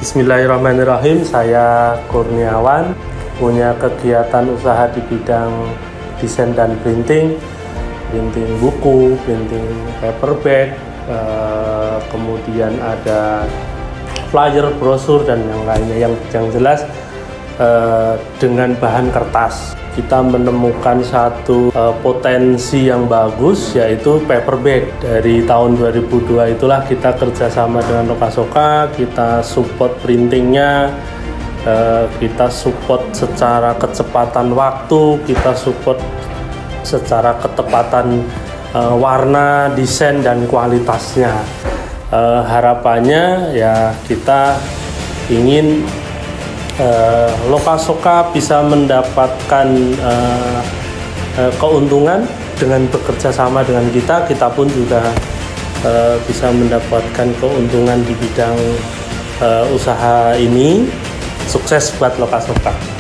Bismillahirrahmanirrahim, saya Kurniawan, punya kegiatan usaha di bidang desain dan printing buku, printing paperback, kemudian ada flyer, brosur, dan yang lainnya. Yang jelas dengan bahan kertas kita menemukan satu potensi yang bagus, yaitu paperback. Dari tahun 2002 itulah kita kerjasama dengan Lokasoka, kita support printingnya, kita support secara kecepatan waktu, kita support secara ketepatan warna, desain, dan kualitasnya. Harapannya ya kita ingin Lokasoka bisa mendapatkan keuntungan dengan bekerja sama dengan kita. Kita pun juga bisa mendapatkan keuntungan di bidang usaha ini. Sukses buat Lokasoka.